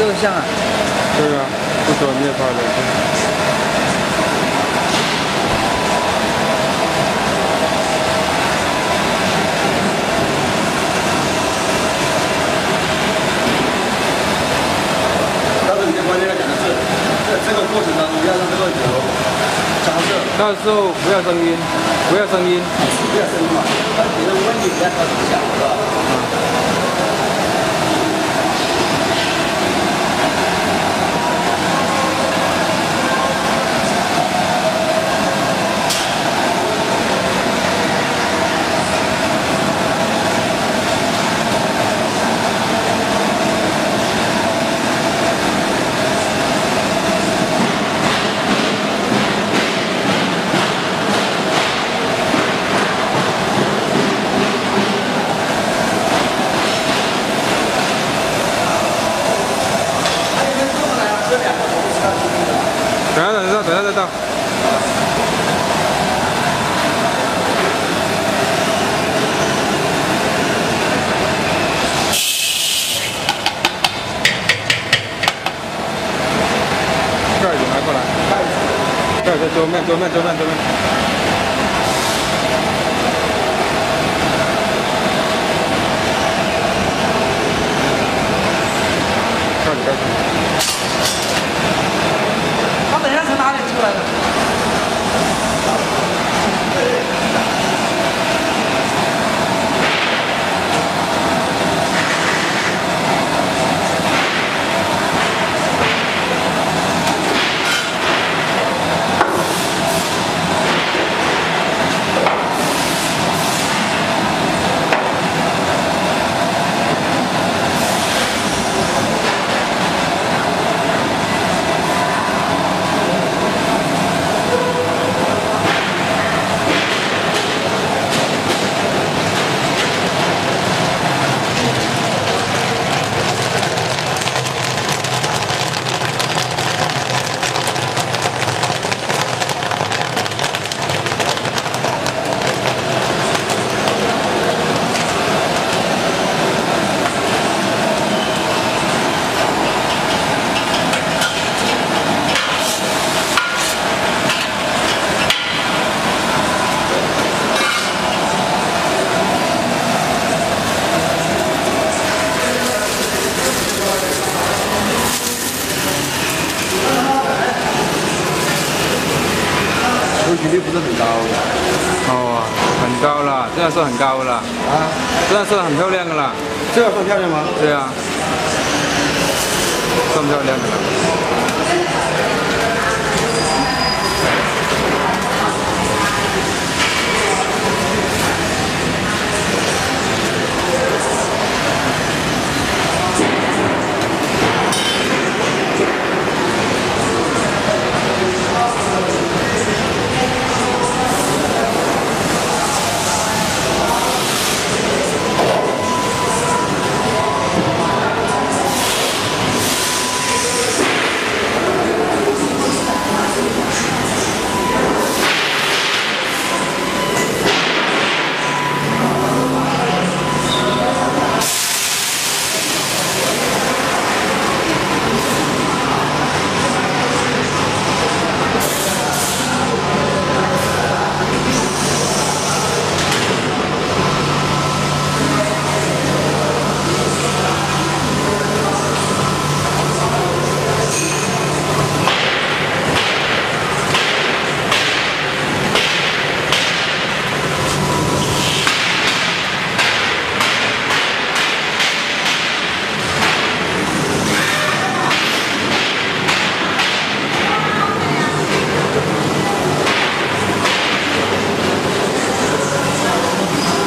这个像啊。 对啊，不专业拍的。 但是你的关键要讲的是，这个过程当中要让这个油加热。 那时候不要声音，不要声音， 不要声音嘛，你的温度不要太影响，是吧？ 等下再到。盖子拿过来，盖子桌面。盖子。 他等一下从哪里出来的？ 出勤率不是很高的。 哦，很高了，这样是很高了。啊，这样是很漂亮的啦。 这样算漂亮吗？ 对啊，算漂亮的了。